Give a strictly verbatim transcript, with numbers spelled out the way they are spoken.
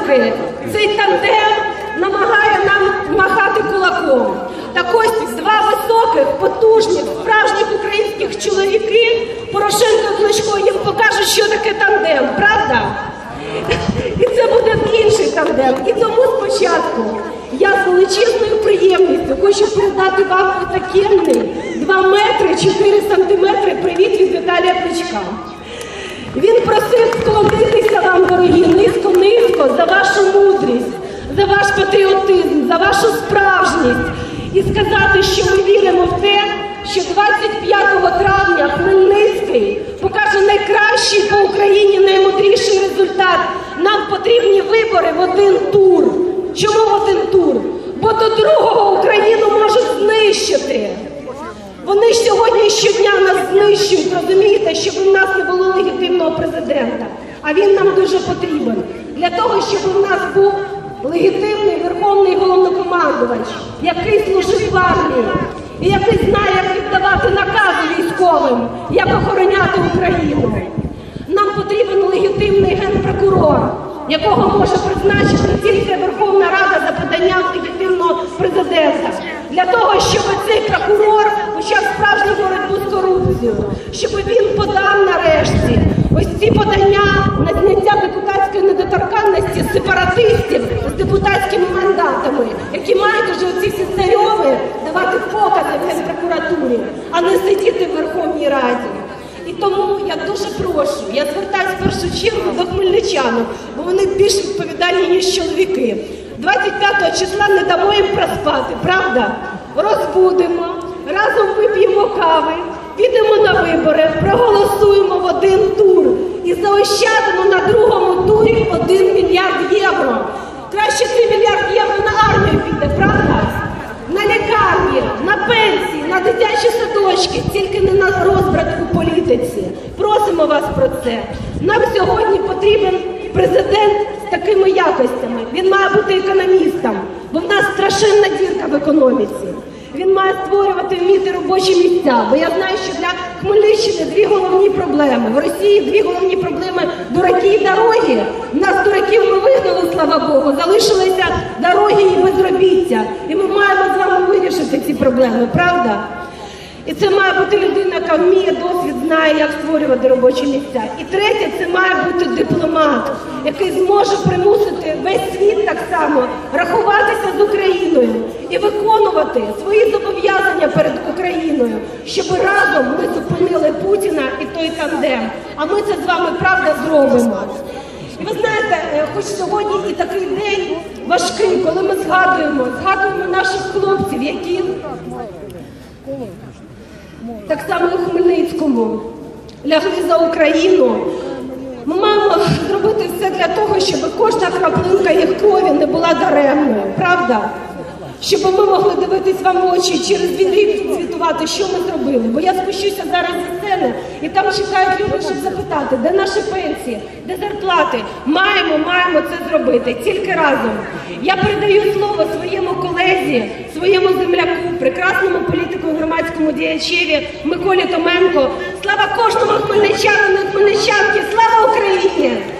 поки цей тандем намагає нам махати кулаком. Так ось два високих, потужних, справжніх українських чоловіки, Порошенко і Кличко, їм покажуть, що таке тандем, правда? І це буде інший тандем. І тому спочатку я з величезною приємністю хочу передати вам отакенний два метри чотири сантиметри привіт від Віталія Кличка. Він просив склонитися вам, дорогі, низько-низько за вашу мудрість, за ваш патріотизм, за вашу справжність. І сказати, що ми віримо в те, що двадцять п'ятого травня Хмельницький покаже найкращий по Україні, наймудріший результат. Нам потрібні вибори в один тур. Чому в один тур? Бо до другого Україну можуть знищити. Вони ж сьогодні щодня нас знищують, розумієте, щоб у нас не було легітимного президента. А він нам дуже потрібен. Для того, щоб у нас був легітимний верховний головнокомандувач, який служив в армії, і який знає, як віддавати накази військовим, як охороняти Україну. Нам потрібен легітимний генпрокурор, якого може призначити тільки Верховна Рада за поданням легітимного президента. Для того, щоб цей прокурор почав справжню боротьбу з корупцією, щоб він подав нарешті ось ці подання на зняття депутатської недоторканності сепаратистів з депутатськими мандатами, які мають уже оці всі царьови давати покази в Генпрокуратурі, а не сидіти в Верховній Раді. І тому я дуже прошу, я звертаюся в першу чергу до хмельничан, бо вони більш відповідальні, ніж чоловіки. двадцять п'ятого числа не дамо їм проспати, правда? Розбудемо, разом вип'ємо кави, підемо на вибори, проголосуємо в один тур і заощадимо на другому турі один мільярд євро. Краще три мільярди євро на армію піде, правда? На лікарні, на пенсії, на дитячі садочки, тільки не на розбрат у політиці. Просимо вас про це. Нам сьогодні потрібен президент з такими якостями. Він має бути економістом, бо в нас страшенна дірка в економіці. Він має створювати, вміти робочі місця, бо я знаю, що для Хмельниччини дві головні проблеми. В Росії дві головні проблеми – дураки і дороги. У нас дураків ми вигнали, слава Богу, залишилися дороги і безробіття. І ми маємо з вами вирішити ці проблеми, правда? І це має бути людина, яка вміє, досвід, знає, як створювати робочі місця. І третє, це має бути дипломат, який зможе примусити весь світ так само рахуватися з Україною і виконувати свої зобов'язання перед Україною, щоб разом ми зупинили Путіна і той тандем. А ми це з вами, правда, зробимо. І ви знаєте, хоч сьогодні і такий день важкий, коли ми згадуємо, згадуємо наших хлопців, які так само у Хмельницькому лягли за Україну. Ми маємо зробити все для того, щоб кожна краплинка їх крові не була даремною, правда? Щоб ми могли дивитись вам в очі і через рік звітувати, що ми зробили. Бо я спущуся зараз зі сцени, і там чекають люди, щоб запитати, де наші пенсії, де зарплати. Маємо, маємо це зробити, тільки разом. Я передаю слово своєму колезі, своєму земляку, прекрасному політику і громадському діячеві Миколі Томенко. Слава кожному хмельничанину і хмельничанці! Слава Україні!